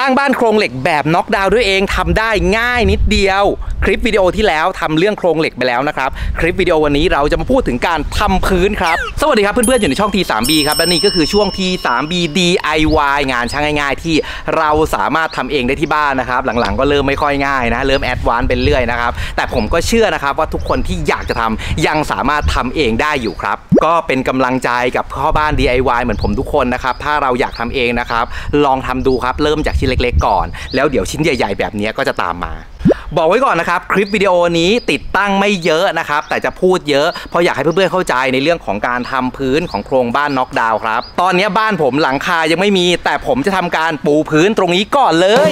างบ้านโครงเหล็กแบบน็อกดาวน์ด้วยเองทำได้ง่ายนิดเดียวคลิปวิดีโอที่แล้วทำเรื่องโครงเหล็กไปแล้วนะครับคลิปวิดีโอวันนี้เราจะมาพูดถึงการทำพื้นครับสวัสดีครับเพื่อนๆอยู่ในช่อง T3B ครับและนี่ก็คือช่วง T3B DIY งานช่างง่ายๆที่เราสามารถทำเองได้ที่บ้านนะครับหลังๆก็เริ่มไม่ค่อยง่ายนะเริ่มแอดวานซ์เป็นเรื่อยนะครับแต่ผมก็เชื่อนะครับว่าทุกคนที่อยากจะทำยังสามารถทำเองได้อยู่ครับก็เป็นกำลังใจกับพ่อบ้าน DIY เหมือนผมทุกคนนะครับถ้าเราอยากทำเองนะครับลองทำดูครับเริ่มจากชิ้นเล็กๆก่อนแล้วเดี๋ยวชิ้นใหญ่ๆแบบนี้ก็จะตามมาบอกไว้ก่อนนะครับคลิปวิดีโอนี้ติดตั้งไม่เยอะนะครับแต่จะพูดเยอะเพราะอยากให้เพื่อนๆเข้าใจในเรื่องของการทำพื้นของโครงบ้านน็อกดาวน์ครับตอนนี้บ้านผมหลังคายังไม่มีแต่ผมจะทำการปูพื้นตรงนี้ก่อนเลย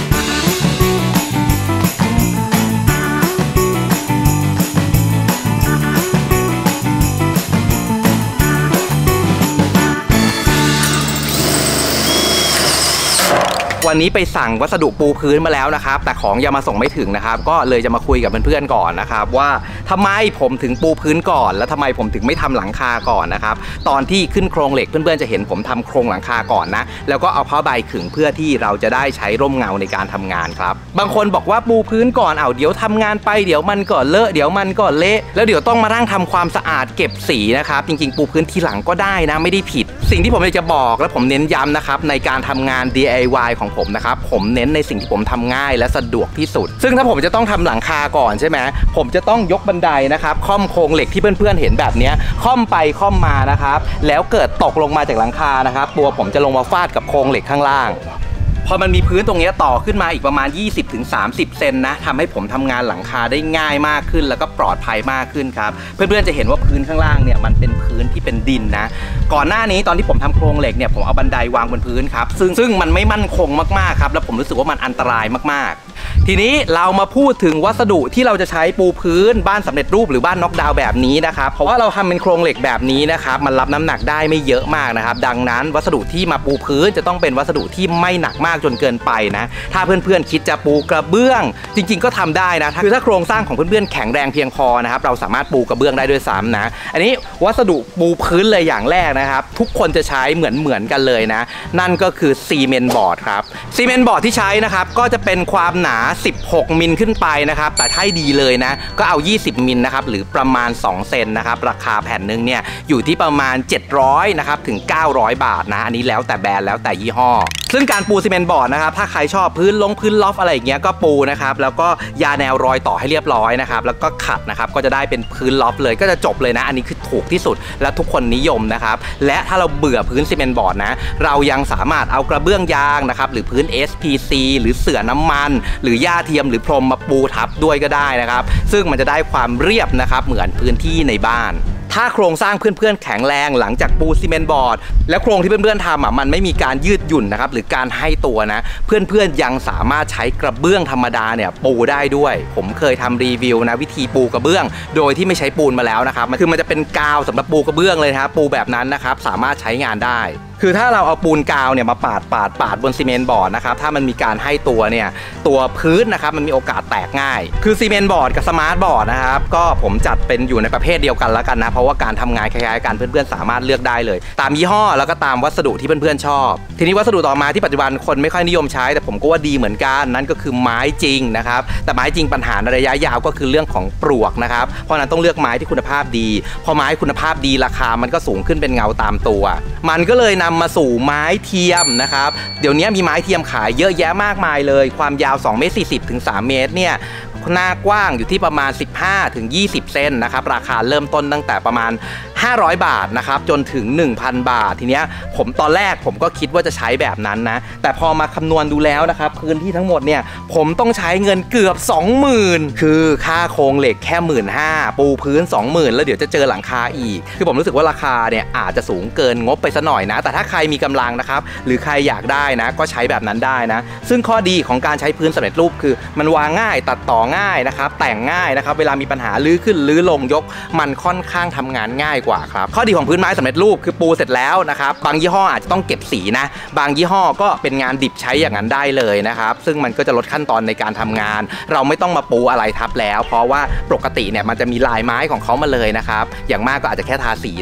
วันนี้ไปสั่งวัสดุปูพื้นมาแล้วนะครับแต่ของยังมาส่งไม่ถึงนะครับก็เลยจะมาคุยกับเพื่อนๆก่อนนะครับว่าทำไมผมถึงปูพื้นก่อนและทำไมผมถึงไม่ทำหลังคาก่อนนะครับตอนที่ขึ้นโครงเหล็กเพื่อนๆจะเห็นผมทำโครงหลังคาก่อนนะแล้วก็เอาผ้าใบขึงเพื่อที่เราจะได้ใช้ร่มเงาในการทำงานครับบางคนบอกว่าปูพื้นก่อนเดี๋ยวทำงานไปเดี๋ยวมันก็เลอะเดี๋ยวมันก็เละแล้วเดี๋ยวต้องมานั่งทำความสะอาดเก็บสีนะครับจริงๆปูพื้นทีหลังก็ได้นะไม่ได้ผิดสิ่งที่ผมอยากจะบอกและผมเน้นย้ำนะครับในการทำงาน DIY ของผมนะครับผมเน้นในสิ่งที่ผมทำง่ายและสะดวกที่สุดซึ่งถ้าผมจะต้องทำหลังคาก่อนใช่ไหมผมจะต้องยกบันไดนะครับค่อมโครงเหล็กที่เพื่อนๆเห็นแบบนี้ค่อมไปค่อมมานะครับแล้วเกิดตกลงมาจากหลังคานะครับตัวผมจะลงมาฟาดกับโครงเหล็กข้างล่างพอมันมีพื้นตรงนี้ต่อขึ้นมาอีกประมาณ 20-30 เซนนะทำให้ผมทำงานหลังคาได้ง่ายมากขึ้นแล้วก็ปลอดภัยมากขึ้นครับเพื่อนๆจะเห็นว่าพื้นข้างล่างเนี่ยมันเป็นพื้นที่เป็นดินนะก่อนหน้านี้ตอนที่ผมทำโครงเหล็กเนี่ยผมเอาบันไดวางบนพื้นครับซึ่งมันไม่มั่นคงมากๆครับแล้วผมรู้สึกว่ามันอันตรายมากๆทีนี้เรามาพูดถึงวัสดุที่เราจะใช้ปูพื้นบ้านสำเร็จรูปหรือบ้านน็อกดาวน์แบบนี้นะครับเพราะว่าเราทำเป็นโครงเหล็กแบบนี้นะครับมันรับน้ำหนักได้ไม่เยอะมากนะครับดังนั้นวัสดุที่มาปูพื้นจะต้องเป็นวัสดุที่ไม่หนักมากจนเกินไปนะถ้าเพื่อนๆคิดจะปูกระเบื้องจริงๆก็ทำได้นะคือถ้าโครงสร้างของเพื่อนๆแข็งแรงเพียงพอนะครับเราสามารถปูกระเบื้องได้ด้วยซ้ำนะอันนี้วัสดุปูพื้นเลยอย่างแรกนะครับทุกคนจะใช้เหมือนกันเลยนะนั่นก็คือซีเมนต์บอร์ดครับซีเมนต์บอร์ดที่ใช้นะครับก็จะเป็นความหนา16 มิลขึ้นไปนะครับแต่ถ้าดีเลยนะก็เอา20 มิลนะครับหรือประมาณ2 เซนนะครับราคาแผ่นหนึ่งเนี่ยอยู่ที่ประมาณ700นะครับถึง900 บาทนะอันนี้แล้วแต่แบรนด์แล้วแต่ยี่ห้อซึ่งการปูซีเมนต์บอร์ดนะครับถ้าใครชอบพื้นล็อกอะไรอย่างเงี้ยก็ปูนะครับแล้วก็ยาแนวรอยต่อให้เรียบร้อยนะครับแล้วก็ขัดนะครับก็จะได้เป็นพื้นล็อกเลยก็จะจบเลยนะอันนี้คือถูกที่สุดและทุกคนนิยมนะครับและถ้าเราเบื่อพื้นซีเมนต์บอร์ดนะเรายังสามารถเอากระเบื้องยางนะครับหรือพื้น SPC หรือเสื่อน้ำมันหรือหญ้าเทียมหรือพรมมาปูทับด้วยก็ได้นะครับซึ่งมันจะได้ความเรียบนะครับเหมือนพื้นที่ในบ้านถ้าโครงสร้างเพื่อนๆแข็งแรงหลังจากปูซีเมนต์บอร์ดแล้วโครงที่เพื่อนๆทำมันไม่มีการยืดหยุ่นนะครับหรือการให้ตัวนะเพื่อนๆยังสามารถใช้กระเบื้องธรรมดาเนี่ยปูได้ด้วยผมเคยทำรีวิวนะวิธีปูกระเบื้องโดยที่ไม่ใช้ปูนมาแล้วนะครับมันจะเป็นกาวสำหรับปูกระเบื้องเลยนะครับปูแบบนั้นนะครับสามารถใช้งานได้คือถ้าเราเอาปูนกาวเนี่ยมาปาดบนซีเมนต์บอร์ดนะครับถ้ามันมีการให้ตัวเนี่ยตัวพื้นนะครับมันมีโอกาสแตกง่ายคือซีเมนต์บอร์ดกับสมาร์ทบอร์ดนะครับก็ผมจัดเป็นอยู่ในประเภทเดียวกันแล้วกันนะเพราะว่าการทำงานคล้ายๆกันเพื่อนๆสามารถเลือกได้เลยตามยี่ห้อแล้วก็ตามวัสดุที่เพื่อนๆชอบทีนี้วัสดุต่อมาที่ปัจจุบันคนไม่ค่อยนิยมใช้แต่ผมก็ว่าดีเหมือนกันนั่นก็คือไม้จริงนะครับแต่ไม้จริงปัญหาในระยะยาวก็คือเรื่องของปลวกนะครับเพราะนั้นต้องเลือกไม้ที่คุณภาพดีพอไม้คุณภาพดีราคามันก็สูงขึ้นเป็นเงาตามตัวมันก็เลยนำมาสู่ไม้เทียมนะครับเดี๋ยวนี้มีไม้เทียมขายเยอะแยะมากมายเลยความยาว2 เมตร 40 ถึง 3 เมตรเนี่ยหน้ากว้างอยู่ที่ประมาณ15 ถึง 20 เซนนะครับราคาเริ่มต้นตั้งแต่ประมาณ500 บาทนะครับจนถึง 1,000 บาททีเนี้ยผมตอนแรกผมก็คิดว่าจะใช้แบบนั้นนะแต่พอมาคำนวณดูแล้วนะครับพื้นที่ทั้งหมดเนี่ยผมต้องใช้เงินเกือบ 20,000 คือค่าโครงเหล็กแค่ 15,000 ปูพื้น 20,000 แล้วเดี๋ยวจะเจอหลังคาอีกคือผมรู้สึกว่าราคาเนี่ยอาจจะสูงเกินงบไปซะหน่อยนะแต่ถ้าใครมีกำลังนะครับหรือใครอยากได้นะก็ใช้แบบนั้นได้นะซึ่งข้อดีของการใช้พื้นสำเร็จรูปคือมันวางง่ายตัดต่อง่ายนะครับแต่งง่ายนะครับเวลามีปัญหาลื้อขึ้นลื้อลงยกมันค่อนข้างทำงานง่ายกว่าครับข้อดีของพื้นไม้สำเร็จรูปคือปูเสร็จแล้วนะครับบางยี่ห้ออาจจะต้องเก็บสีนะบางยี่ห้อก็เป็นงานดิบใช้อย่างนั้นได้เลยนะครับซึ่งมันก็จะลดขั้นตอนในการทำงานเราไม่ต้องมาปูอะไรทับแล้วเพราะว่าปกติเนี่ยมันจะมีลายไม้ของเขามาเลยนะครับอย่างมากก็อาจจะแค่ทาสีนะ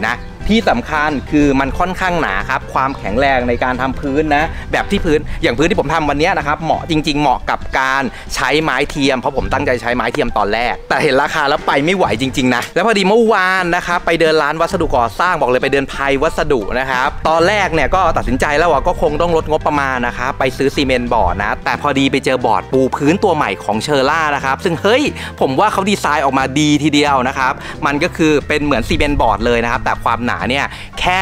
ที่สำคัญคือมันค่อนข้างหนาครับความแข็งแรงในการทำพื้นนะแบบที่พื้นอย่างพื้นที่ผมทำวันนี้นะครับเหมาะจริงๆเหมาะกับการใช้ไม้เทียมเพราะผมตั้งใจใช้ไม้เทียมตอนแรกแต่เห็นราคาแล้วไปไม่ไหวจริงๆนะแล้วพอดีเมื่อวานนะครับไปเดินร้านวัสดุก่อสร้างบอกเลยไปเดินไพวัสดุนะครับตอนแรกเนี่ยก็ตัดสินใจแล้วว่าก็คงต้องลดงบประมาณนะครับไปซื้อซีเมนต์บอร์ดนะแต่พอดีไปเจอบอร์ดปูพื้นตัวใหม่ของเชอร่านะครับซึ่งเฮ้ยผมว่าเขาดีไซน์ออกมาดีทีเดียวนะครับมันก็คือเป็นเหมือนซีเมนต์บอร์ดเลยนะครับแต่ความหนาเนี่ยแค่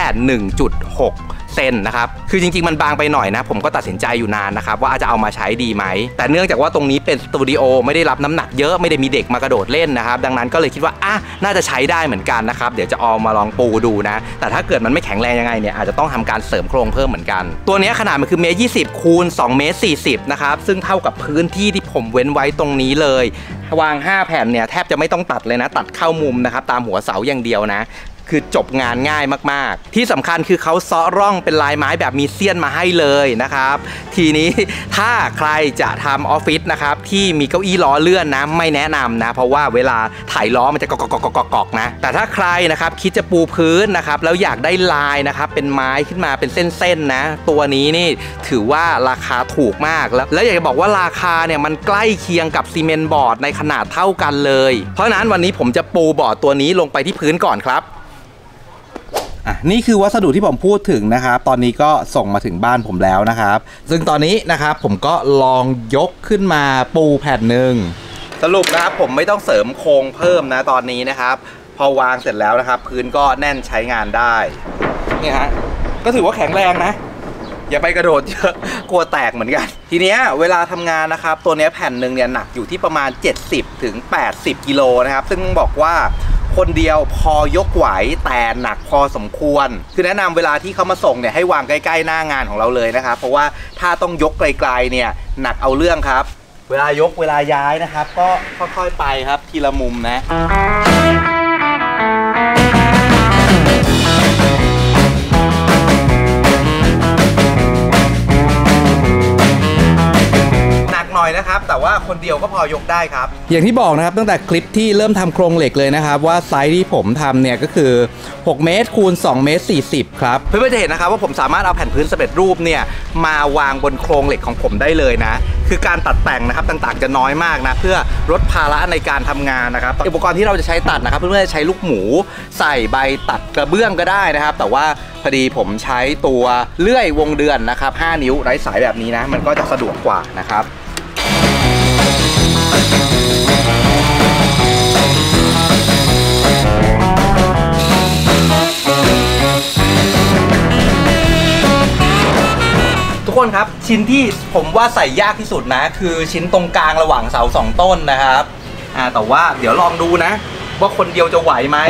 1.6 เซนนะครับคือจริงๆมันบางไปหน่อยนะผมก็ตัดสินใจอยู่นานนะครับว่าจะเอามาใช้ดีไหมแต่เนื่องจากว่าตรงนี้เป็นสตูดิโอไม่ได้รับน้ำหนักเยอะไม่ได้มีเด็กมากระโดดเล่นนะครับดังนั้นก็เลยคิดว่าน่าจะใช้ได้เหมือนกันนะครับเดี๋ยวจะเอามาลองปูดูนะแต่ถ้าเกิดมันไม่แข็งแรงยังไงเนี่ยอาจจะต้องทำการเสริมโครงเพิ่มเหมือนกันตัวนี้ขนาดมันคือเมตร20คูณ2เมตร40นะครับซึ่งเท่ากับพื้นที่ที่ผมเว้นไว้ตรงนี้เลยวาง5แผ่นเนี่ยแทบจะไม่ต้องตัดเลยนะตัดเข้ามุมนะครับตามหัวเสาอย่างเดียวนะคือจบงานง่ายมากๆที่สำคัญคือเขาเซาะร่องเป็นลายไม้แบบมีเสี้ยนมาให้เลยนะครับทีนี้ถ้าใครจะทำออฟฟิศนะครับที่มีเก้าอี้ล้อเลื่อนนะไม่แนะนำนะเพราะว่าเวลาถ่ายล้อมันจะกอกนะแต่ถ้าใครนะครับคิดจะปูพื้นนะครับแล้วอยากได้ลายนะครับเป็นไม้ขึ้นมาเป็นเส้นๆนะตัวนี้นี่ถือว่าราคาถูกมากแล้วอยากจะบอกว่าราคาเนี่ยมันใกล้เคียงกับซีเมนต์บอร์ดในขนาดเท่ากันเลยเพราะฉะนั้นวันนี้ผมจะปูบอร์ดตัวนี้ลงไปที่พื้นก่อนครับนี่คือวัสดุที่ผมพูดถึงนะครับตอนนี้ก็ส่งมาถึงบ้านผมแล้วนะครับซึ่งตอนนี้นะครับผมก็ลองยกขึ้นมาปูแผ่นหนึ่งสรุปนะครับผมไม่ต้องเสริมโครงเพิ่มนะตอนนี้นะครับพอวางเสร็จแล้วนะครับพื้นก็แน่นใช้งานได้นี่ฮะก็ถือว่าแข็งแรงนะอย่าไปกระโดดเยอะกลัวแตกเหมือนกันทีเนี้ยเวลาทำงานนะครับตัวนี้แผ่นหนึ่งเนี่ยหนักอยู่ที่ประมาณ70 ถึง 80 กิโลนะครับซึ่งบอกว่าคนเดียวพอยกไหวแต่หนักพอสมควรคือแนะนำเวลาที่เขามาส่งเนี่ยให้วางใกล้ๆหน้างานของเราเลยนะครับเพราะว่าถ้าต้องยกไกลๆเนี่ยหนักเอาเรื่องครับเวลายกเวลาย้ายนะครับก็ค่อยๆไปครับทีละมุมนะหน่อยนะครับแต่ว่าคนเดียวก็พอยกได้ครับอย่างที่บอกนะครับตั้งแต่คลิปที่เริ่มทำโครงเหล็กเลยนะครับว่าไซส์ที่ผมทำเนี่ยก็คือ6เมตรคูณ2เมตร40ครับเพื่อนๆจะเห็นนะครับว่าผมสามารถเอาแผ่นพื้นสำเร็จรูปเนี่ยมาวางบนโครงเหล็กของผมได้เลยนะคือการตัดแต่งนะครับต่างๆจะน้อยมากนะเพื่อลดภาระในการทำงานนะครับอุปกรณ์ที่เราจะใช้ตัดนะครับเพื่อนๆจะใช้ลูกหมูใส่ใบตัดกระเบื้องก็ได้นะครับแต่ว่าพอดีผมใช้ตัวเลื่อยวงเดือนนะครับ5 นิ้วไร้สายแบบนี้นะมันก็จะสะดวกกว่านะครับทุกคนครับชิ้นที่ผมว่าใส่ยากที่สุดนะคือชิ้นตรงกลางระหว่างเสา2 ต้นนะครับแต่ว่าเดี๋ยวลองดูนะว่าคนเดียวจะไหวไหม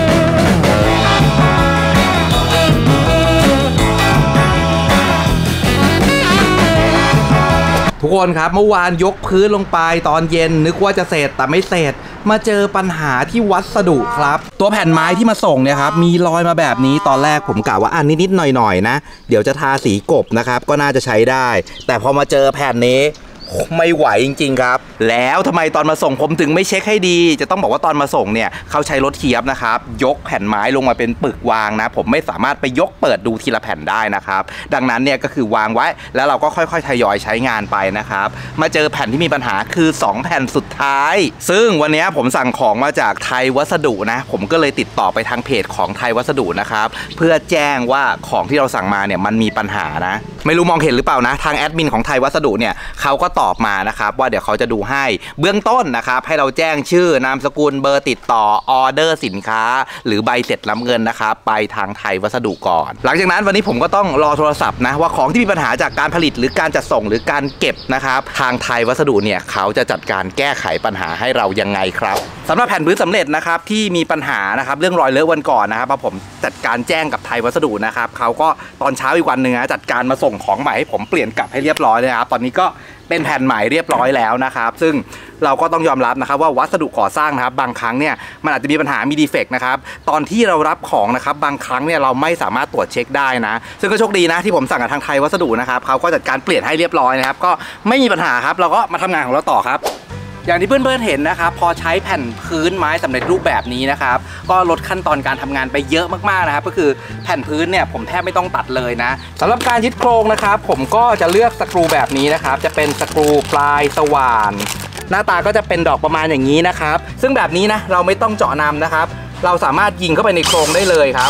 ทุกคนครับเมื่อวานยกพื้นลงไปตอนเย็นนึกว่าจะเสร็จแต่ไม่เสร็จมาเจอปัญหาที่วัสดุครับตัวแผ่นไม้ที่มาส่งเนี่ยครับมีรอยมาแบบนี้ตอนแรกผมกะว่านิดๆหน่อยๆนะเดี๋ยวจะทาสีกบนะครับก็น่าจะใช้ได้แต่พอมาเจอแผ่นนี้ไม่ไหวจริงๆครับแล้วทำไมตอนมาส่งผมถึงไม่เช็คให้ดีจะต้องบอกว่าตอนมาส่งเนี่ยเขาใช้รถเทียบนะครับยกแผ่นไม้ลงมาเป็นปึกวางนะผมไม่สามารถไปยกเปิดดูทีละแผ่นได้นะครับดังนั้นเนี่ยก็คือวางไว้แล้วเราก็ค่อยๆทยอยใช้งานไปนะครับมาเจอแผ่นที่มีปัญหาคือ2แผ่นสุดท้ายซึ่งวันนี้ผมสั่งของมาจากไทยวัสดุนะผมก็เลยติดต่อไปทางเพจของไทยวัสดุนะครับเพื่อแจ้งว่าของที่เราสั่งมาเนี่ยมันมีปัญหานะไม่รู้มองเห็นหรือเปล่านะทางแอดมินของไทยวัสดุเนี่ยเขาก็ตอบมานะครับว่าเดี๋ยวเขาจะดูให้เบื้องต้นนะครับให้เราแจ้งชื่อนามสกุลเบอร์ติดต่อออเดอร์สินค้าหรือใบเสร็จรับเงินนะครับไปทางไทยวัสดุก่อนหลังจากนั้นวันนี้ผมก็ต้องรอโทรศัพท์นะว่าของที่มีปัญหาจากการผลิตหรือการจัดส่งหรือการเก็บนะครับทางไทยวัสดุเนี่ยเขาจะจัดการแก้ไขปัญหาให้เรายังไงครับสำหรับแผ่นพื้นสำเร็จนะครับที่มีปัญหานะครับเรื่องรอยเลอะวันก่อนนะครับผมจัดการแจ้งกับไทยวัสดุนะครับเขาก็ตอนเช้าอีกวันหนึ่งนะจัดการมาส่งของใหม่ให้ผมเปลี่ยนกลับให้เรียบร้อยเลยครับตอนนี้ก็เป็นแผ่นใหม่เรียบร้อยแล้วนะครับซึ่งเราก็ต้องยอมรับนะครับว่าวัสดุก่อสร้างนะครับบางครั้งเนี่ยมันอาจจะมีปัญหามีดีเฟกต์นะครับตอนที่เรารับของนะครับบางครั้งเนี่ยเราไม่สามารถตรวจเช็คได้นะซึ่งก็โชคดีนะที่ผมสั่งกับทางไทยวัสดุนะครับเขาก็จัดการเปลี่ยนให้เรียบร้อยนะครับก็ไม่มีปัญหาครับเราก็มาทำงานของเราต่อครับอย่างที่เพื่อนๆเห็นนะครับพอใช้แผ่นพื้นไม้สำเร็จรูปแบบนี้นะครับก็ลดขั้นตอนการทำงานไปเยอะมากๆนะครับก็คือแผ่นพื้นเนี่ยผมแทบไม่ต้องตัดเลยนะสำหรับการยึดโครงนะครับผมก็จะเลือกสกรูแบบนี้นะครับจะเป็นสกรูปลายสว่านหน้าตาก็จะเป็นดอกประมาณอย่างนี้นะครับซึ่งแบบนี้นะเราไม่ต้องเจาะนำนะครับเราสามารถยิงเข้าไปในโครงได้เลยครับ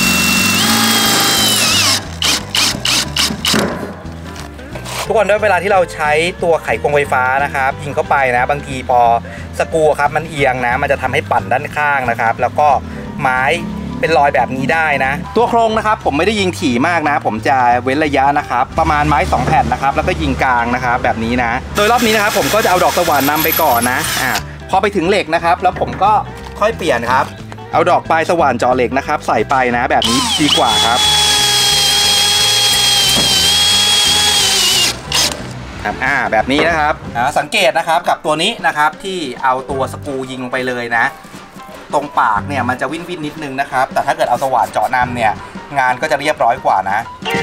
ทุกคนด้วยเวลาที่เราใช้ตัวไขควงไฟฟ้านะครับยิงเข้าไปนะบางทีพอสกรูครับมันเอียงนะมันจะทำให้ปั่นด้านข้างนะครับแล้วก็ไม้เป็นรอยแบบนี้ได้นะตัวโครงนะครับผมไม่ได้ยิงถี่มากนะผมจะเว้นระยะนะครับประมาณไม้2แผ่นนะครับแล้วก็ยิงกลางนะครับแบบนี้นะโดยรอบนี้นะครับผมก็จะเอาดอกสว่านนำไปก่อนนะพอไปถึงเหล็กนะครับแล้วผมก็ค่อยเปลี่ยนครับเอาดอกปลายสว่านเจาะเหล็กนะครับใส่ไปนะแบบนี้ดีกว่าครับแบบนี้นะครับสังเกตนะครับกับตัวนี้นะครับที่เอาตัวสกรูยิงลงไปเลยนะตรงปากเนี่ยมันจะวิ่นนิดนึงนะครับแต่ถ้าเกิดเอาสว่านเจาะนำเนี่ยงานก็จะเรียบร้อยกว่านะ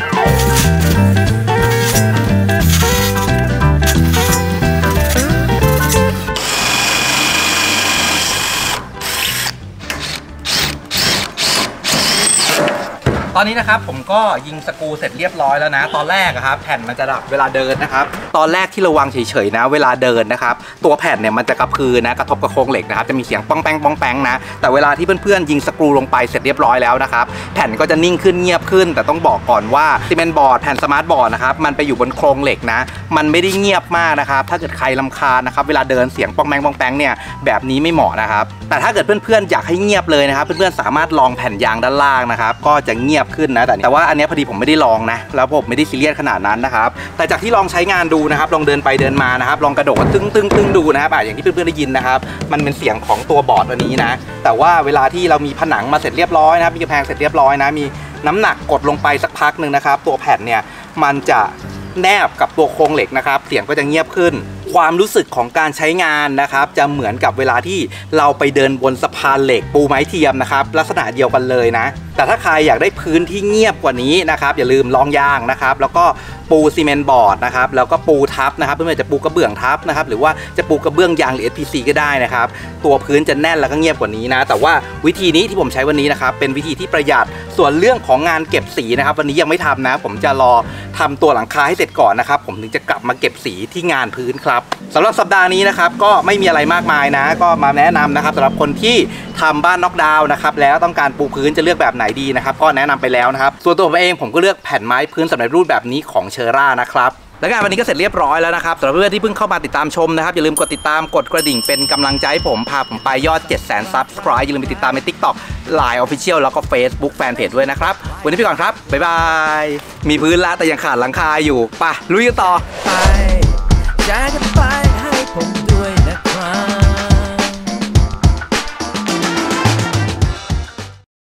ตอนนี้นะครับผมก็ยิงสกรูเสร็จเรียบร้อยแล้วนะตอนแรกครับแผ่นมันจะดับเวลาเดินนะครับตอนแรกที่ระวังเฉยๆนะเวลาเดินนะครับตัวแผ่นเนี่ยมันจะกระพือนะกระทบกับโครงเหล็กนะครับจะมีเสียงป้องแป้งป้องแป้งนะแต่เวลาที่เพื่อนๆยิงสกรูลงไปเสร็จเรียบร้อยแล้วนะครับแผ่นก็จะนิ่งขึ้นเงียบขึ้นแต่ต้องบอกก่อนว่าซีเมนต์บอร์ดแผ่นสมาร์ทบอร์ดนะครับมันไปอยู่บนโครงเหล็กนะมันไม่ได้เงียบมากนะครับถ้าเกิดใครรำคาญนะครับเวลาเดินเสียงป้องแป้งป้องแป้งเนี่ยแบบนี้ไม่เหมาะนะครับแต่ถ้าเกิดเพื่อนๆอยากให้เงียบเลยนะครับเพื่อนๆสามารถลองแผ่นยางด้านล่างนะครับก็จะเงียบขึ้นนะแต่ว่าอันนี้พอดีผมไม่ได้ลองนะแล้วผมไม่ได้ซีเรียสขนาดนั้นนะครับแต่จากที่ลองใช้งานดูนะครับลองเดินไปเดินมานะครับลองกระโดดตึ้งดูนะครับอย่างที่เพื่อนๆได้ยินนะครับมันเป็นเสียงของตัวบอร์ดอันนี้นะแต่ว่าเวลาที่เรามีผนังมาเสร็จเรียบร้อยนะมีกำแพงเสร็จเรียบร้อยนะมีน้ำหนักกดลงไปสักพักหนึ่งนะครับตัวแผ่นเนี่ยมันจะแนบกับตัวโครงเหล็กนะครับเสียงก็จะเงียบขึ้นความรู้สึกของการใช้งานนะครับจะเหมือนกับเวลาที่เราไปเดินบนสะพานเหล็กปูไม้เทียมนะครับลักษณะเดียวกันเลยนะแต่ถ้าใครอยากได้พื้นที่เงียบกว่านี้นะครับอย่าลืมรองยางนะครับแล้วก็ปูซีเมนต์บอร์ดนะครับแล้วก็ปูทับนะครับเพื่อนๆจะปูกระเบื้องทับนะครับหรือว่าจะปูกระเบื้องยางหรือ SPC ก็ได้นะครับตัวพื้นจะแน่นแล้วก็เงียบกว่านี้นะแต่ว่าวิธีนี้ที่ผมใช้วันนี้นะครับเป็นวิธีที่ประหยัดส่วนเรื่องของงานเก็บสีนะครับวันนี้ยังไม่ทำนะผมจะรอทำตัวหลังคาให้เสร็จก่อนนะครับผมถึงจะกลับมาเก็บสีที่งานพื้นครับสำหรับสัปดาห์นี้นะครับก็ไม่มีอะไรมากมายนะก็มาแนะนำนะครับสำหรับคนที่ทำบ้านน็อกดาวน์นะครับแล้วต้องการปูพื้นจะเลือกแบบไหนดีนะครับก็แนะนำไปแล้วนะครับส่วนตัวผมเองผมก็เลือกแผ่นไม้พื้นสำเร็จรูปแบบนี้ของเชอร่านะครับและงานวันนี้ก็เสร็จเรียบร้อยแล้วนะครับสำหรับเพื่อนที่เพิ่งเข้ามาติดตามชมนะครับอย่าลืมกดติดตามกดกระดิ่งเป็นกำลังใจให้ผมพาผมไปยอด 700,000 Subscribe อย่าลืมไปติดตามใน TikTok Line Official แล้วก็ Facebook Fanpage ด้วยนะครับวันนี้ไปก่อนครับบ๊ายบายมีพื้นแล้วแต่ยังขาดหลังคาอยู่ไปลุยกันต่อไป